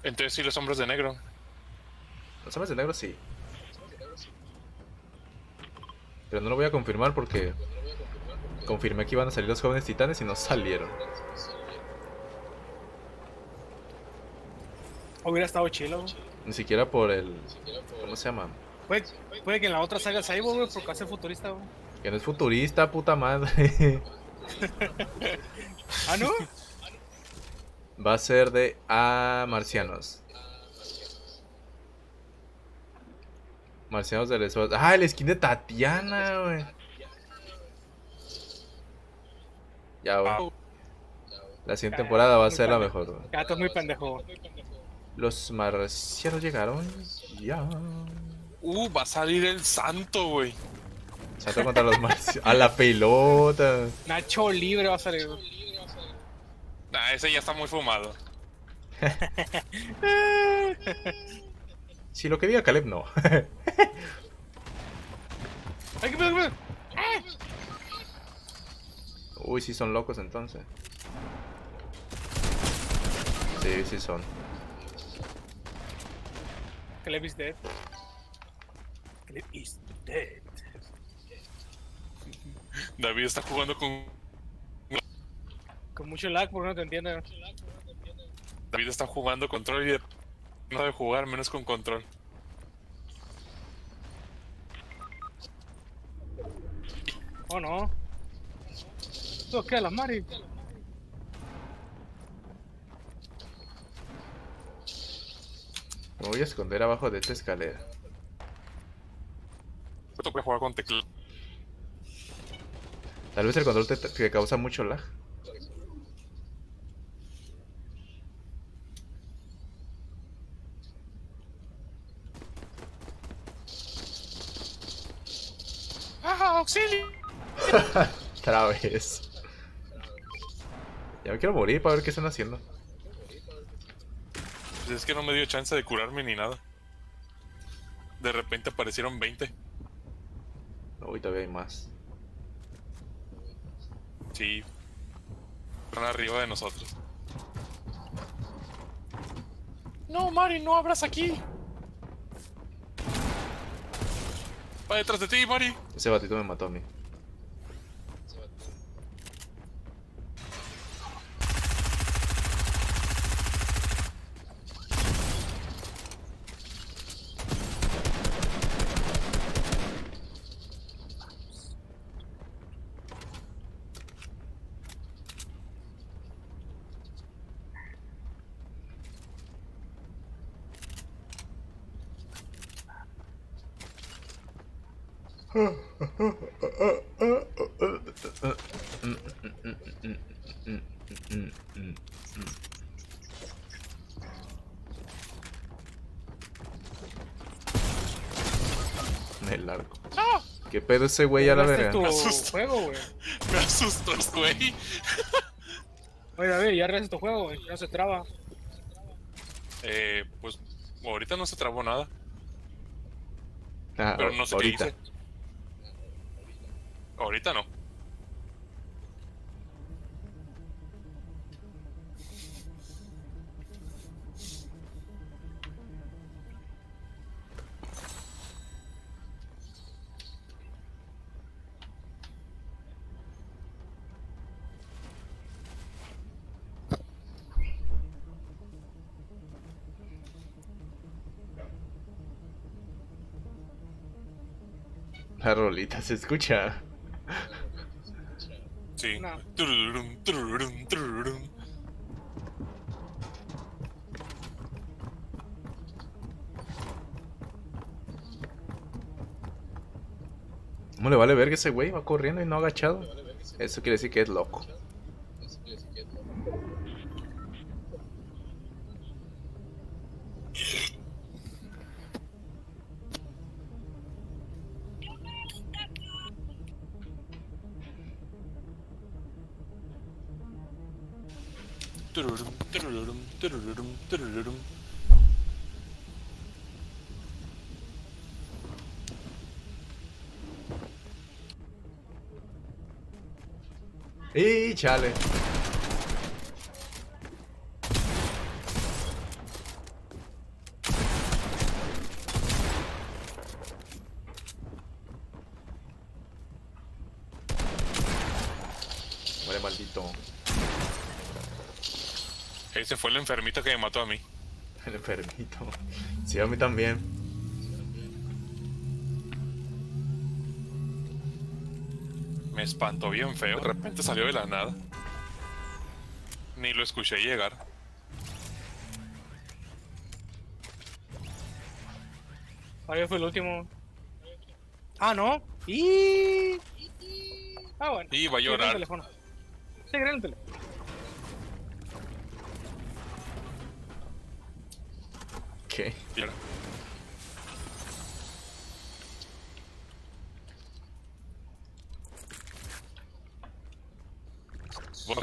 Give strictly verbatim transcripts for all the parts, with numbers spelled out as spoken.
Entonces sí, los hombres de negro. Los hombres de negro sí. Pero no lo voy a confirmar porque confirmé que iban a salir los jóvenes titanes y no salieron. Hubiera estado chilo. Ni siquiera por el... ¿Cómo se llama? Puede, puede que en la otra salga Cyborg, güey, porque hace futurista, güey. Que no es futurista, puta madre. ¿Ah, no? Va a ser de A marcianos. Marcianos del espacio. Ah, el skin de Tatiana, güey. Ya, güey. La siguiente temporada va a ser la mejor, güey. Ya, estás muy pendejo. Los marcianos llegaron. Ya. Uh, va a salir el santo, güey. Santo contra los marcianos. A la pelota. Nacho Libre va a salir. Nah, ese ya está muy fumado. Si lo que diga Caleb, no. ¡Ay, qué pedo, qué pedo! Uy, sí son locos entonces. Sí, sí son. Caleb is dead. Caleb is dead. David está jugando con... Con mucho lag, porque no te entiendo. David está jugando control y de... no debe jugar menos con control. Oh, no. Toqué a la Mari. Me voy a esconder abajo de esta escalera. Me toca jugar con teclado. Tal vez el control te, te causa mucho lag. ¡Ah, auxilio! Otra vez. Ya me quiero morir para ver qué están haciendo. Pues es que no me dio chance de curarme ni nada. De repente aparecieron veinte. Uy, todavía hay más. Sí. Están arriba de nosotros. No, Mari, no abras aquí. Va detrás de ti, Mari. Ese batito me mató a mí. Me largo. ¡Ah! ¿Qué pedo ese güey a la Este es verga? tu Me asustó. juego, güey. Me asustó el güey. Oye, David, ya regresa tu juego, güey. No se traba. Eh, pues ahorita no se trabó nada. Ah, Pero no sé ahorita. qué hice. Ahorita no. La rolita se escucha. Sí. No. Tururum, tururum, tururum. ¿Cómo le vale ver que ese güey va corriendo y no agachado? Eso quiere decir que es loco. Tururum, tururum, tururum, tururum. ¡Y chale! enfermito. Ese fue el enfermito que me mató a mí. El enfermito. Sí, a mí también. Me espantó bien feo. De repente salió de la nada. Ni lo escuché llegar. Ahora fue el último. Ah, no. Y. Ah, bueno. Y va a Seguiré en el llorar. teléfono. Seguiré en el teléfono. ¿Qué? Llora. Bueno,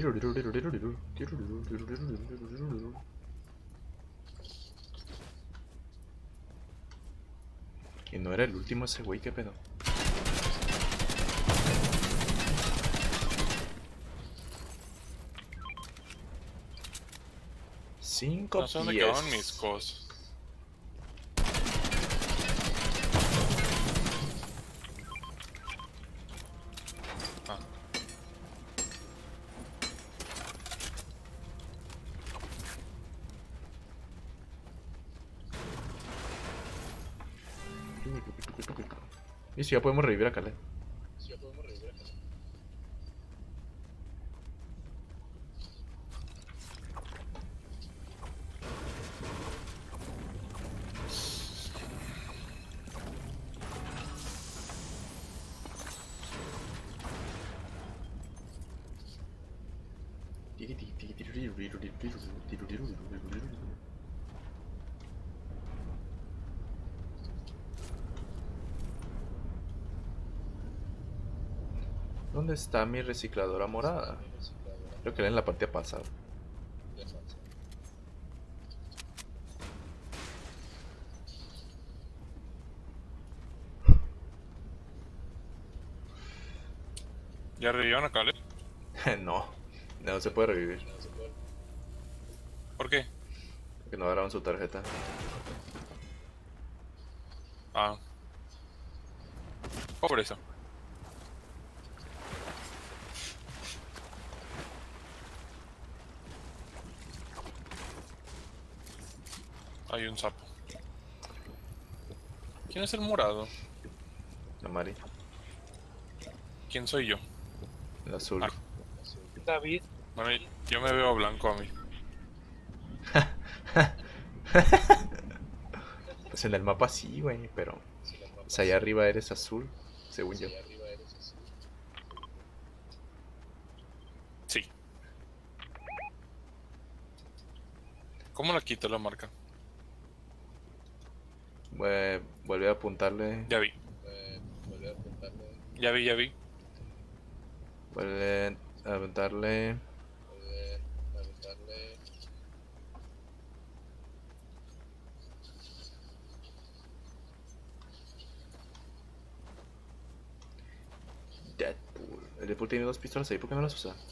Y no era el último ese güey, qué pedo. Cinco no sé dónde pies. quedaban mis cosas. Ah. Y si ya podemos revivir a Caleb. ¿Dónde está mi recicladora morada? Creo que era en la partida pasada. ¿Ya revivieron a Caleb? No, no se puede revivir. ¿Por qué? Porque no agarraron su tarjeta. Ah. Oh, por eso. Hay un sapo. ¿Quién es el morado? La Mari, ¿Quién soy yo? el azul. Ah. David. Bueno, yo me veo blanco a mí. Pues en el mapa sí, güey, pero... O sea, allá arriba eres azul, según yo. Sí. ¿Cómo la quito la marca? Vue- Vuelve a apuntarle. Ya vi. Ya vi, ya vi. Vuelve a apuntarle. Deadpool. El Deadpool tiene dos pistolas ahí, ¿por qué no las usa?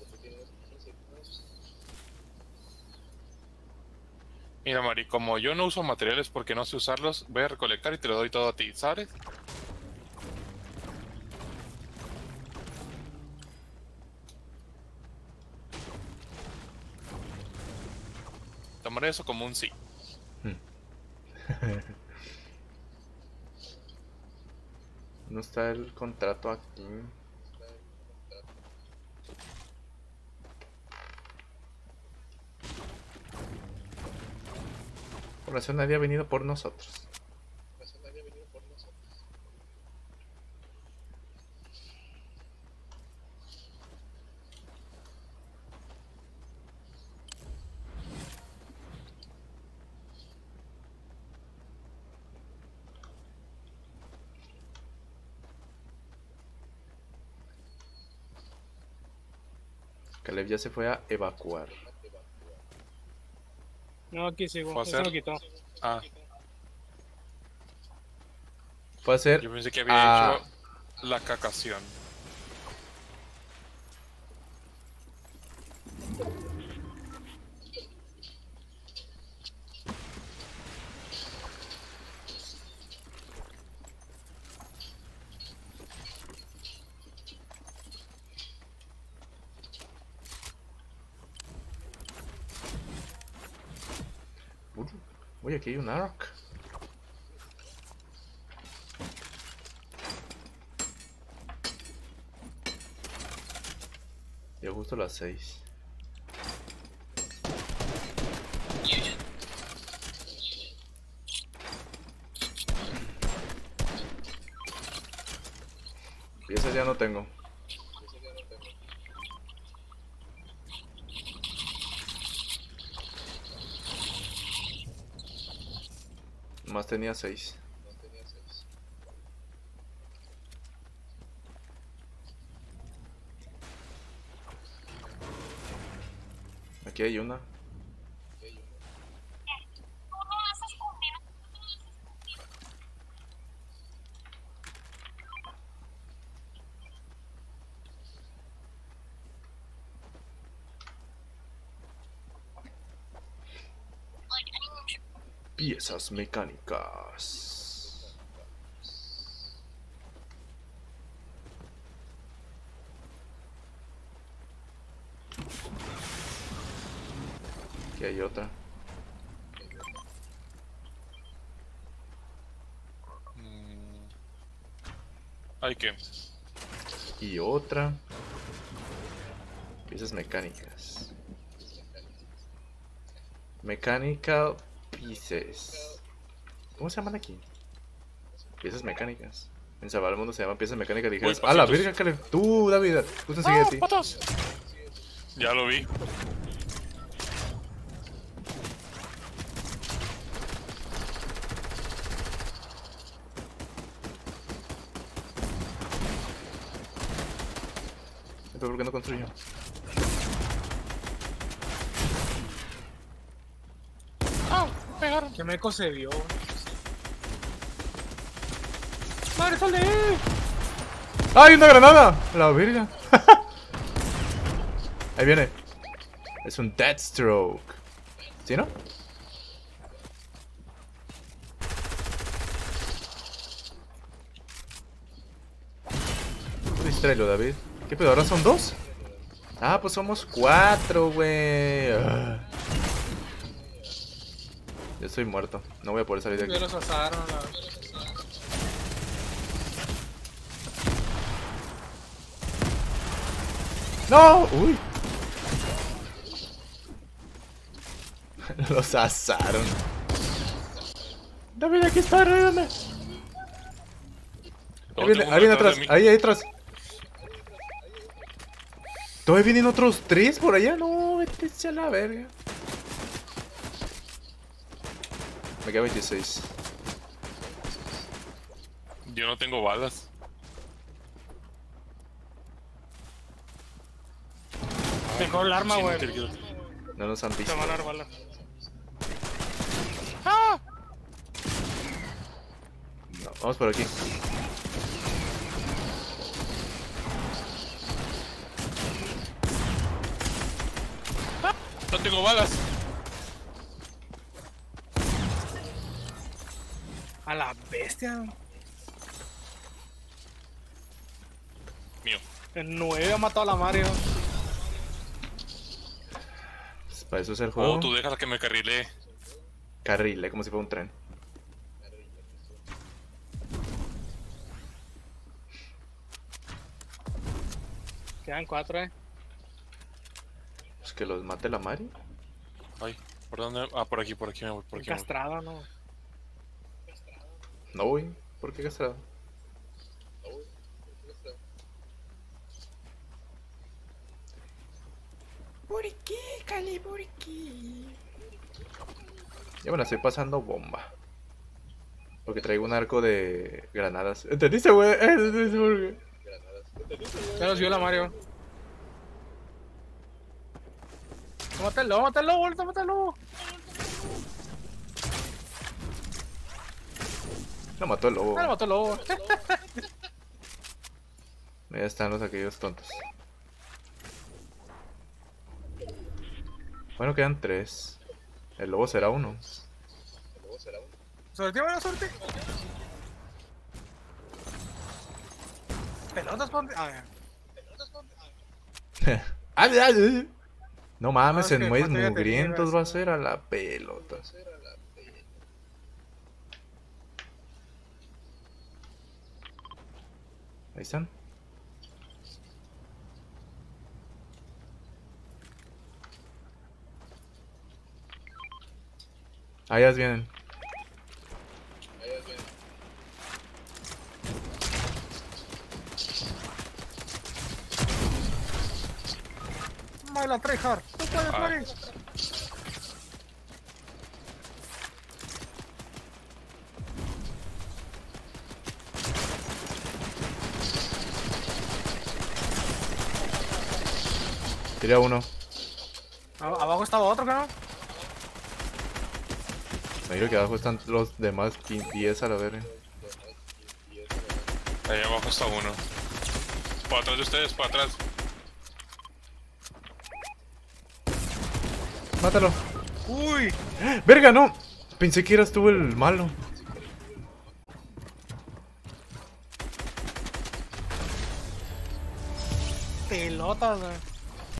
Mira, Mari, como yo no uso materiales porque no sé usarlos, voy a recolectar y te lo doy todo a ti, ¿sabes? Tomaré eso como un sí. No está el contrato aquí. Por razón nadie ha venido por nosotros. Caleb ya se fue a evacuar. No, aquí sigo. ¿Puedo Eso hacer? lo quitó. Ah, Fue a hacer... yo pensé que había Ah. hecho la cacación. Uy, aquí hay un arc. Ya justo las seis. Piezas ya no tengo. Más tenía seis. Aquí hay una. Piezas mecánicas. Aquí hay otra. Mm. Hay que. Y otra. Piezas mecánicas. Mechanical pieces. ¿Cómo se llaman aquí? Piezas mecánicas. En Salvar al Mundo se llaman piezas mecánicas. Dijeron, Uy, ¡a la pasitos. verga! Que le... Tú, David, justo enseguida a ti. ¡Patos! Ya lo vi. ¿Pero por qué no construyo? ¡Ah! Pegaron. ¿Qué meco se vio? ¡Madre, sal de ahí! ¡Ay, una granada! ¡La verga! Ahí viene. Es un Deathstroke. ¿Sí, no? Distráelo, David. ¿Qué pedo? ¿Ahora son dos? Ah, pues somos cuatro, güey. Ah. Yo estoy muerto. No voy a poder salir de Ya aquí. los asaron. La... ¡No! ¡Uy! Los asaron. David, aquí está, ayúdame. Ahí viene, ahí viene atrás, ahí, ahí atrás. ¿Todavía vienen otros tres por allá? No, vete a la verga. Me queda veintiséis. Yo no tengo balas. Mejor el arma, Sí, no güey. quiero que- No nos han visto. Te van a dar balas. ¡Ah! No, vamos por aquí. No tengo balas. A la bestia. Mío. El nueve ha matado a la Mario. Pues para eso es el juego. Oh, tú dejas que me carrilee. Carril, como si fuera un tren. Quedan cuatro, eh. Pues que los mate la Mari. Ay, ¿por dónde? Ah, por aquí, por aquí me voy, por aquí me voy. Castrado, ¿no? No voy. ¿Por qué castrado? ¿Por qué, Cali? ¿Por qué? Ya me la estoy pasando bomba. Porque traigo un arco de granadas. ¿Entendiste, güey? Ya los vio la Mario. Mátalo, mátalo, vuelta, mátalo. Lo mató el lobo. Ah, lo mató el lobo. Ya están los aquellos tontos. Bueno, quedan tres. El lobo será uno. Suerte, buena suerte. Pelotas, ponte. Ah, ya. ¡Ay, ay, ay! No mames, No, es en que muelles cuánto ya te mugrientos llevas. va a ser a la pelota. Ahí están. Ahí ya vienen. Baila, tryhard. Tú puedes, Ah. Flores. Tiré a uno. Ab- Abajo estaba otro, ¿no? Me digo que abajo están los demás diez a la verga. Ahí abajo está uno. Para atrás de ustedes, para atrás. Mátalo. Uy. ¡Verga, no! Pensé que eras tú el malo. Pelotas, güey.